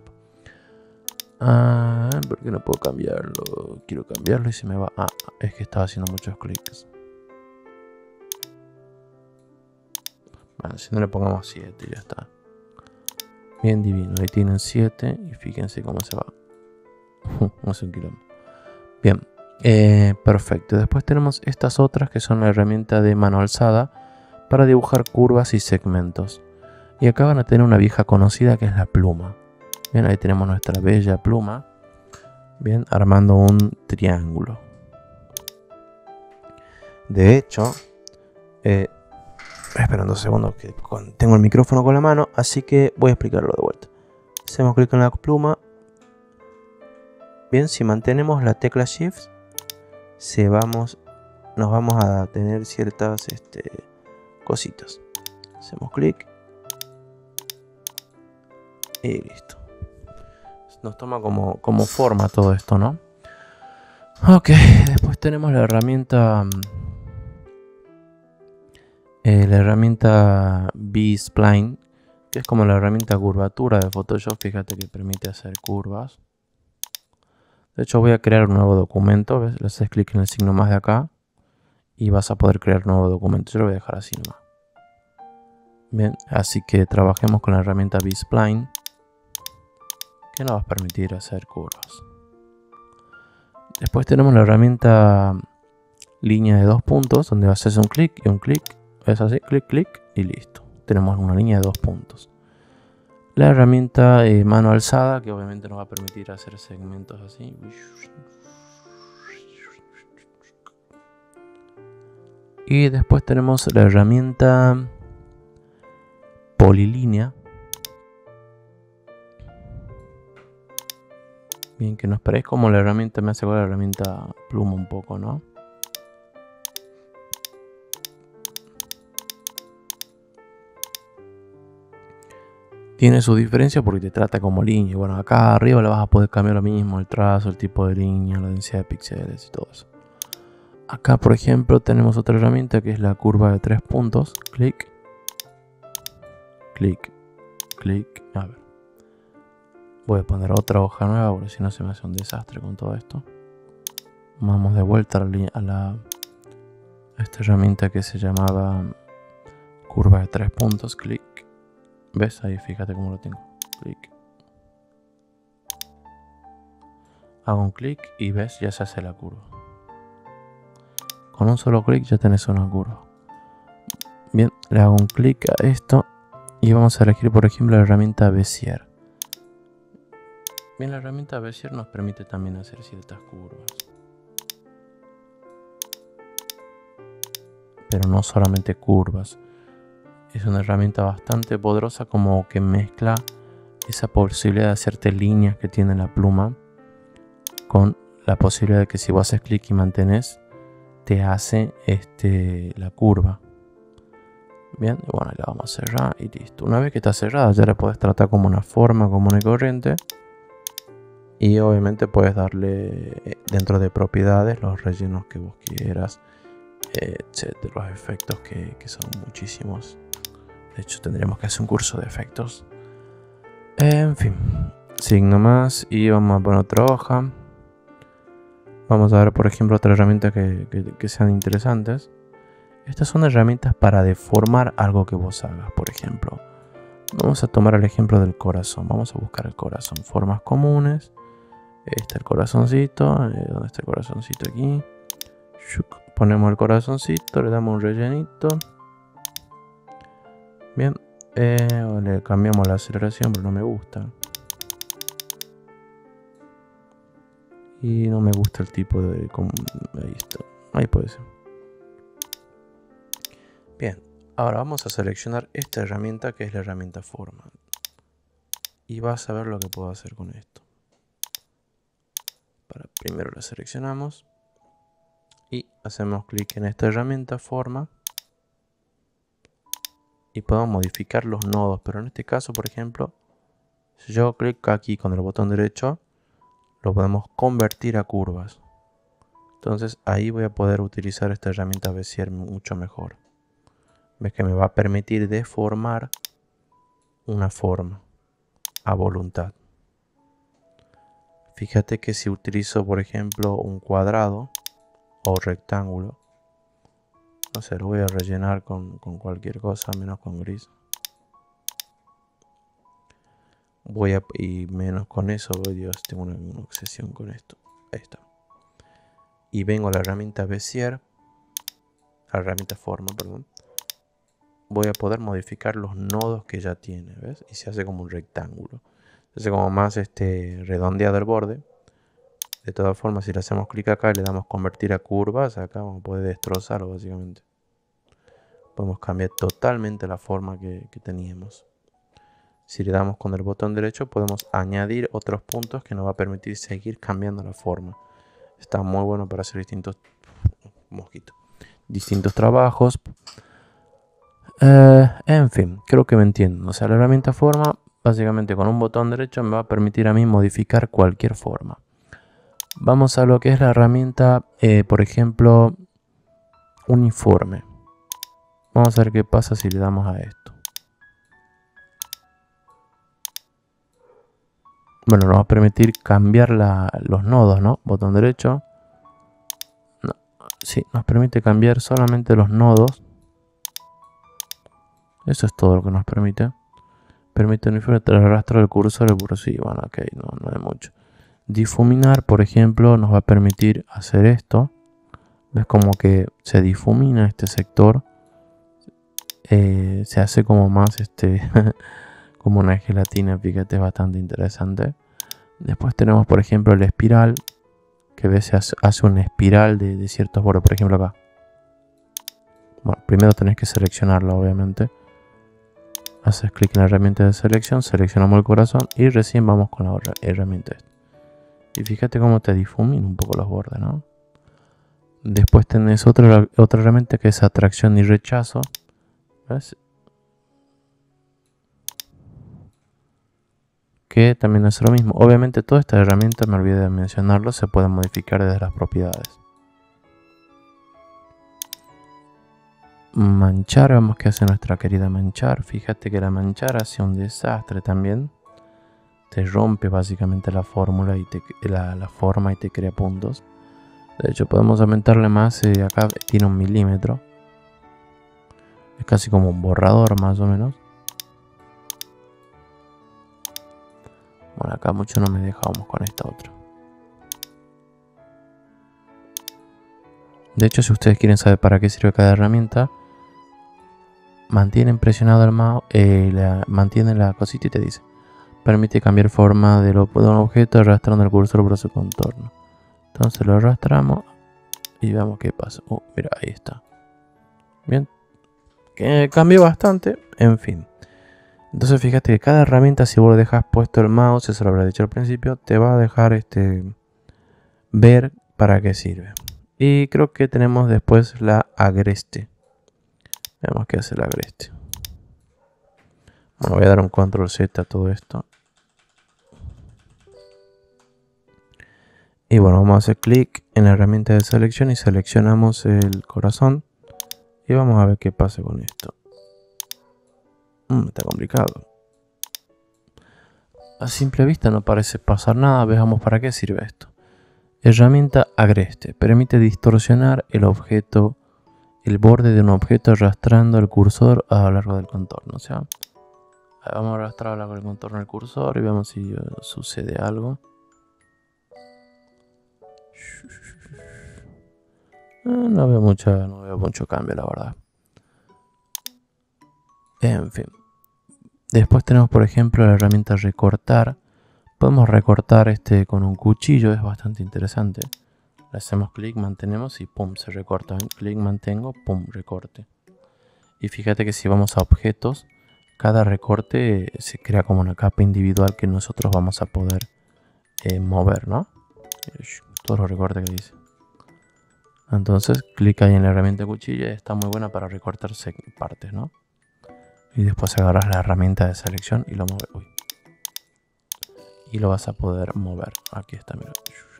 Ah, ¿por qué no puedo cambiarlo? Quiero cambiarlo y se me va. Ah, es que estaba haciendo muchos clics. Bueno, si no le pongamos siete, ya está. Bien divino, ahí tienen siete y fíjense cómo se va. No sé un kilómetro. Bien, eh, perfecto. Después tenemos estas otras que son la herramienta de mano alzada para dibujar curvas y segmentos. Y acá van a tener una vieja conocida que es la pluma. Bien, ahí tenemos nuestra bella pluma. Bien, armando un triángulo. De hecho, eh, esperando un segundo que con, tengo el micrófono con la mano, así que voy a explicarlo de vuelta. Hacemos clic en la pluma, Bien, si mantenemos la tecla Shift, se vamos, nos vamos a tener ciertas este, cositas. Hacemos clic y listo. Nos toma como, como forma todo esto, ¿no? Ok, después tenemos la herramienta eh, la herramienta B-Spline, que es como la herramienta curvatura de Photoshop. Fíjate que permite hacer curvas. De hecho, voy a crear un nuevo documento. ¿Ves? Le haces clic en el signo más de acá y vas a poder crear un nuevo documento. Yo lo voy a dejar así nomás. Bien, así que trabajemos con la herramienta B-Spline, que nos va a permitir hacer curvas. Después tenemos la herramienta línea de dos puntos, donde haces un clic y un clic. Es así, clic, clic y listo. Tenemos una línea de dos puntos. La herramienta eh, mano alzada, que obviamente nos va a permitir hacer segmentos así. Y después tenemos la herramienta polilínea. Bien, que nos parece como la herramienta, me hace igual la herramienta pluma un poco, ¿no? Tiene su diferencia porque te trata como línea. Bueno, acá arriba le vas a poder cambiar lo mismo, el trazo, el tipo de línea, la densidad de píxeles y todo eso. Acá, por ejemplo, tenemos otra herramienta que es la curva de tres puntos. Clic, clic, clic. A ver. Voy a poner otra hoja nueva porque si no se me hace un desastre con todo esto. Vamos de vuelta a, la, a, la, a esta herramienta que se llamaba curva de tres puntos. Clic. ¿Ves? Ahí fíjate cómo lo tengo. Clic. Hago un clic y ves, ya se hace la curva. Con un solo clic ya tenés una curva. Bien, le hago un clic a esto y vamos a elegir, por ejemplo, la herramienta Bezier. Bien, la herramienta Bezier nos permite también hacer ciertas curvas. Pero no solamente curvas. Es una herramienta bastante poderosa, como que mezcla esa posibilidad de hacerte líneas que tiene la pluma con la posibilidad de que si vos haces clic y mantenés, te hace este, la curva. Bien, y bueno, la vamos a cerrar y listo. Una vez que está cerrada, ya la podés tratar como una forma común y corriente. Y obviamente puedes darle dentro de propiedades los rellenos que vos quieras, etcétera. Los efectos que, que son muchísimos. De hecho, tendríamos que hacer un curso de efectos. En fin, signo más y vamos a poner otra hoja. Vamos a ver, por ejemplo, otra herramienta que, que, que sean interesantes. Estas son herramientas para deformar algo que vos hagas. Por ejemplo, vamos a tomar el ejemplo del corazón. Vamos a buscar el corazón. Formas comunes. Ahí está el corazoncito. ¿Dónde está el corazoncito? Aquí. Ponemos el corazoncito, le damos un rellenito. Bien, eh, le cambiamos la aceleración, pero no me gusta. Y no me gusta el tipo de... Ahí está, ahí puede ser. Bien, ahora vamos a seleccionar esta herramienta, que es la herramienta forma. Y vas a ver lo que puedo hacer con esto. Para, primero la seleccionamos. Y hacemos clic en esta herramienta forma. Y podemos modificar los nodos, pero en este caso, por ejemplo, si yo clic aquí con el botón derecho, lo podemos convertir a curvas. Entonces ahí voy a poder utilizar esta herramienta Bezier mucho mejor. Ves que me va a permitir deformar una forma a voluntad. Fíjate que si utilizo, por ejemplo, un cuadrado o rectángulo, no sé, lo voy a rellenar con, con cualquier cosa menos con gris. Voy a, y menos con eso, oh Dios, tengo una, una obsesión con esto. Ahí está. Y vengo a la herramienta Bezier, a la herramienta forma, perdón. Voy a poder modificar los nodos que ya tiene, ¿ves? Y se hace como un rectángulo. Se hace como más este, redondeado el borde. De todas formas, si le hacemos clic acá y le damos convertir a curvas, acá vamos a poder destrozarlo básicamente. Podemos cambiar totalmente la forma que, que teníamos. Si le damos con el botón derecho podemos añadir otros puntos que nos va a permitir seguir cambiando la forma. Está muy bueno para hacer distintos mosquitos, distintos trabajos. Eh, en fin, creo que me entienden. O sea, la herramienta forma, básicamente con un botón derecho me va a permitir a mí modificar cualquier forma. Vamos a lo que es la herramienta, eh, por ejemplo, uniforme. Vamos a ver qué pasa si le damos a esto. Bueno, nos va a permitir cambiar la, los nodos, ¿no? Botón derecho. No, sí, nos permite cambiar solamente los nodos. Eso es todo lo que nos permite. Permite uniforme arrastrar el cursor, el cursor. Sí, bueno, ok, no, no hay mucho. Difuminar, por ejemplo, nos va a permitir hacer esto. Ves como que se difumina este sector. Eh, se hace como más este como una gelatina, fíjate, es bastante interesante. Después tenemos, por ejemplo, el espiral, que ves se hace, hace una espiral de, de ciertos bordes, por ejemplo acá. Bueno, primero tenés que seleccionarlo, obviamente. Haces clic en la herramienta de selección, seleccionamos el corazón y recién vamos con la otra herramienta. Y fíjate cómo te difumina un poco los bordes, ¿no? Después tenés otra, otra herramienta que es atracción y rechazo. ¿Ves? Que también hace lo mismo. Obviamente todas estas herramientas, me olvidé de mencionarlo, se pueden modificar desde las propiedades. Manchar, vamos que hace nuestra querida manchar. Fíjate que la manchar hace un desastre también. Te rompe básicamente la fórmula y te, la, la forma y te crea puntos. De hecho podemos aumentarle más, eh, acá tiene un milímetro. Es casi como un borrador más o menos. Bueno, acá mucho no me deja, vamos con esta otra. De hecho, si ustedes quieren saber para qué sirve cada herramienta, mantienen presionado el mouse, eh, la, mantiene la cosita y te dice: permite cambiar forma de, lo, de un objeto arrastrando el cursor por su contorno. Entonces lo arrastramos y veamos qué pasa. Oh, mira, ahí está. Bien. Que cambió bastante. En fin. Entonces fíjate que cada herramienta, si vos lo dejas puesto el mouse, eso lo habrá dicho al principio, te va a dejar este ver para qué sirve. Y creo que tenemos después la agreste. Veamos qué hace la agreste. Bueno, voy a dar un control Z a todo esto. Y bueno, vamos a hacer clic en la herramienta de selección y seleccionamos el corazón. Y vamos a ver qué pasa con esto. Mm, está complicado. A simple vista no parece pasar nada. Veamos para qué sirve esto. Herramienta agreste. Permite distorsionar el objeto, el borde de un objeto arrastrando el cursor a lo largo del contorno. O sea, vamos a arrastrar a lo largo del contorno el cursor y veamos si uh, sucede algo. No veo, mucha, no veo mucho cambio, la verdad. En fin. Después tenemos, por ejemplo, la herramienta recortar. Podemos recortar este con un cuchillo, es bastante interesante. Le hacemos clic, mantenemos y pum, se recorta. Clic, mantengo, pum, recorte. Y fíjate que si vamos a objetos, cada recorte se crea como una capa individual que nosotros vamos a poder eh, mover, ¿no? Todos los recortes que dice. Entonces, clic ahí en la herramienta cuchilla y está muy buena para recortar partes, ¿no? Y después agarras la herramienta de selección y lo mueves. Uy. Y lo vas a poder mover. Aquí está, mira.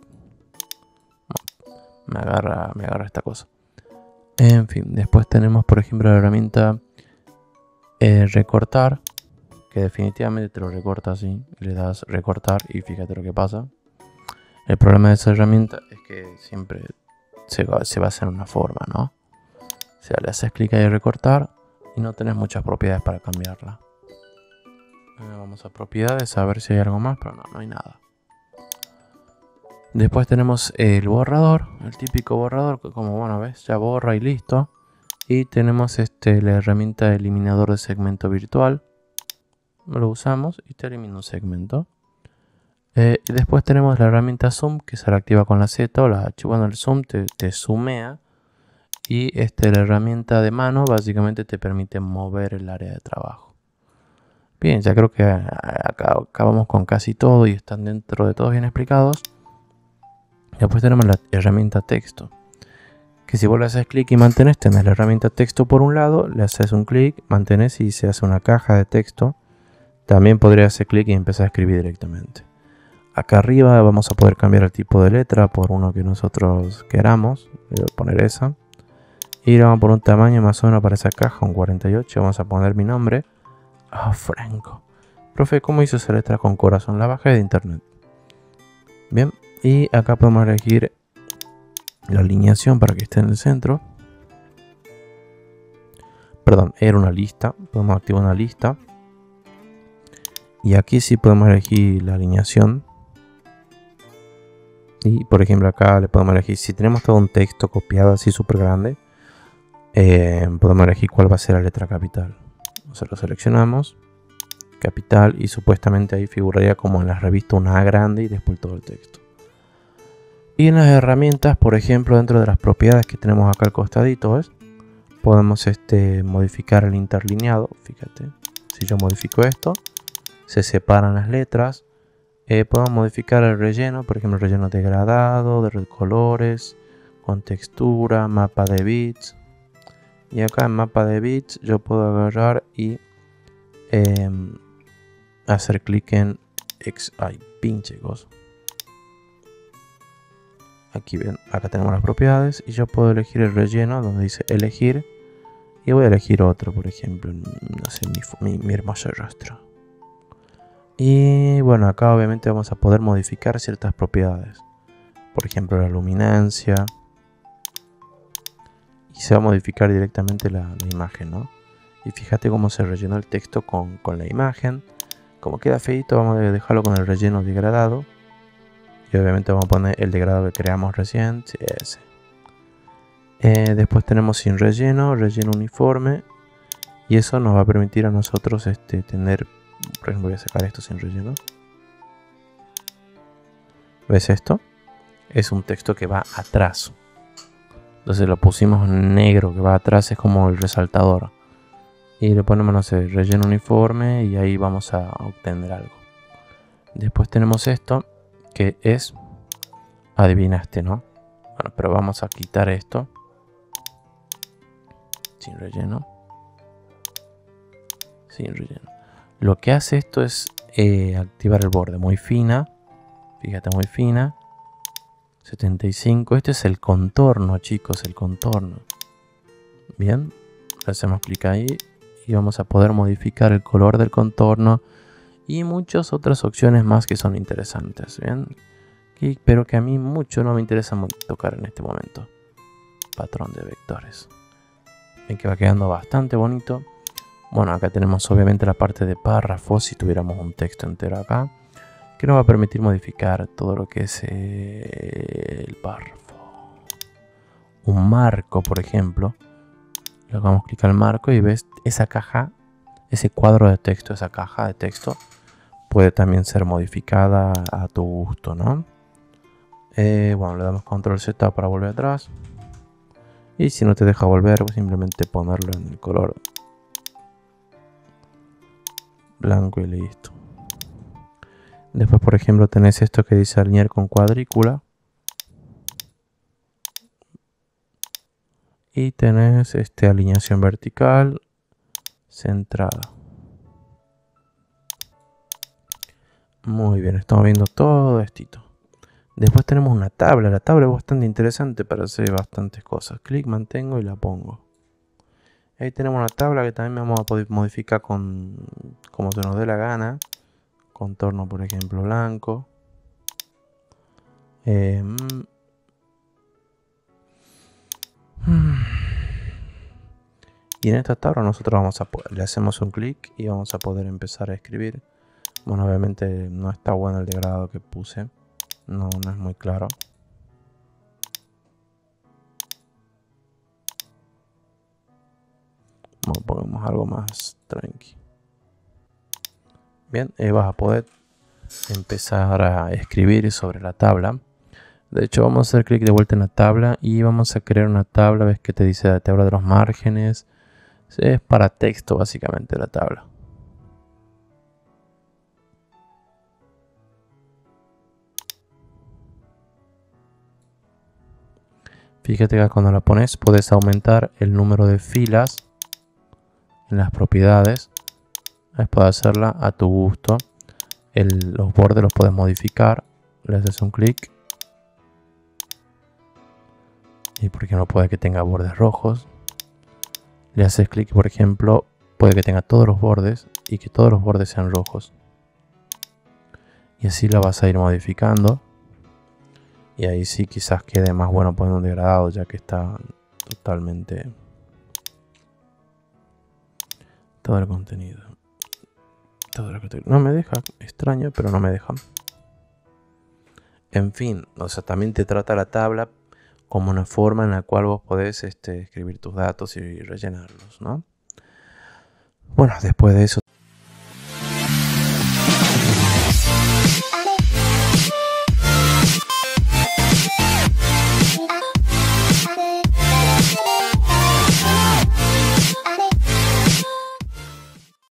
Me agarra, me agarra esta cosa. En fin, después tenemos, por ejemplo, la herramienta eh, recortar, que definitivamente te lo recorta así. Le das recortar y fíjate lo que pasa. El problema de esa herramienta es que siempre se va, se va a hacer una forma, ¿no? O sea, le haces clic ahí en recortar y no tenés muchas propiedades para cambiarla. Ahora vamos a propiedades a ver si hay algo más, pero no, no hay nada. Después tenemos el borrador, el típico borrador, que como bueno ves, ya borra y listo. Y tenemos este, la herramienta de eliminador de segmento virtual. Lo usamos y te elimina un segmento. Eh, y después tenemos la herramienta zoom, que se la activa con la Z o la H. Bueno, el zoom te, te zoomea. Y este, la herramienta de mano básicamente te permite mover el área de trabajo. Bien, ya creo que acá acabamos con casi todo y están dentro de todos bien explicados. Después tenemos la herramienta texto, que si vos le haces clic y mantenés, tenés la herramienta texto por un lado, le haces un clic, mantenés y se hace una caja de texto. También podría hacer clic y empezar a escribir directamente. Acá arriba vamos a poder cambiar el tipo de letra por uno que nosotros queramos. Voy a poner esa. Y vamos a poner un tamaño más o menos para esa caja, un cuarenta y ocho. Vamos a poner mi nombre. Ah, oh, Franco. Profe, ¿cómo hizo esa letra con corazón? La bajé de internet. Bien, y acá podemos elegir la alineación para que esté en el centro. Perdón, era una lista. Podemos activar una lista. Y aquí sí podemos elegir la alineación. Y por ejemplo acá le podemos elegir, si tenemos todo un texto copiado así súper grande, eh, podemos elegir cuál va a ser la letra capital. Entonces lo seleccionamos, capital, y supuestamente ahí figuraría como en la revista una A grande y después todo el texto. Y en las herramientas, por ejemplo, dentro de las propiedades que tenemos acá al costadito, ¿ves? Podemos este, modificar el interlineado. Fíjate, si yo modifico esto, se separan las letras. Eh, podemos modificar el relleno, por ejemplo, relleno degradado, de colores, con textura, mapa de bits. Y acá en mapa de bits yo puedo agarrar y eh, hacer clic en X. Ay, pinche cosa. Aquí ven, acá tenemos las propiedades y yo puedo elegir el relleno donde dice elegir. Y voy a elegir otro, por ejemplo, no sé, mi, mi, mi hermoso rostro. Y bueno, acá obviamente vamos a poder modificar ciertas propiedades. Por ejemplo, la luminancia. Y se va a modificar directamente la, la imagen, ¿no? Y fíjate cómo se rellenó el texto con, con la imagen. Como queda feito, vamos a dejarlo con el relleno degradado. Y obviamente vamos a poner el degradado que creamos recién. Sí, ese. Eh, después tenemos sin relleno, relleno uniforme. Y eso nos va a permitir a nosotros este, tener... Por ejemplo, voy a sacar esto sin relleno. ¿Ves esto? Es un texto que va atrás. Entonces lo pusimos en negro, que va atrás, es como el resaltador. Y le ponemos, no sé, relleno uniforme y ahí vamos a obtener algo. Después tenemos esto, que es... Adivinaste, ¿no? Bueno, pero vamos a quitar esto. Sin relleno. Sin relleno. Lo que hace esto es eh, activar el borde muy fina. Fíjate, muy fina. setenta y cinco. Este es el contorno, chicos, el contorno. Bien. Le hacemos clic ahí. Y vamos a poder modificar el color del contorno. Y muchas otras opciones más que son interesantes. Bien. Y, pero que a mí mucho no me interesa tocar en este momento. Patrón de vectores. Ven que va quedando bastante bonito. Bueno, acá tenemos obviamente la parte de párrafos, si tuviéramos un texto entero acá, que nos va a permitir modificar todo lo que es eh, el párrafo. Un marco, por ejemplo. Le damos clic al marco y ves esa caja, ese cuadro de texto, esa caja de texto, puede también ser modificada a tu gusto, ¿no? Eh, bueno, le damos control Z para volver atrás. Y si no te deja volver, pues simplemente ponerlo en el color blanco y listo. Después, por ejemplo, tenés esto que dice alinear con cuadrícula. Y tenés este, alineación vertical, centrada. Muy bien, estamos viendo todo esto. Después tenemos una tabla. La tabla es bastante interesante para hacer bastantes cosas. Clic, mantengo y la pongo. Ahí tenemos una tabla que también vamos a poder modificar con como se nos dé la gana. Contorno, por ejemplo, blanco. Eh, y en esta tabla nosotros vamos a poder, le hacemos un clic y vamos a poder empezar a escribir. Bueno, obviamente no está bueno el degradado que puse. No, no es muy claro. Bueno, pongamos algo más tranqui. Bien, eh, vas a poder empezar a escribir sobre la tabla. De hecho, vamos a hacer clic de vuelta en la tabla y vamos a crear una tabla. Ves que te dice la tabla de los márgenes. Es para texto básicamente la tabla. Fíjate que cuando la pones puedes aumentar el número de filas en las propiedades. Puedes hacerla a tu gusto. El, los bordes los puedes modificar. Le haces un clic. Y porque no puede que tenga bordes rojos. Le haces clic, por ejemplo, puede que tenga todos los bordes y que todos los bordes sean rojos. Y así la vas a ir modificando. Y ahí sí quizás quede más bueno poner un degradado, ya que está totalmente todo el contenido. Todo el contenido. No me deja, extraño, pero no me deja. En fin, o sea, también te trata la tabla como una forma en la cual vos podés este, escribir tus datos y rellenarlos, ¿no? Bueno, después de eso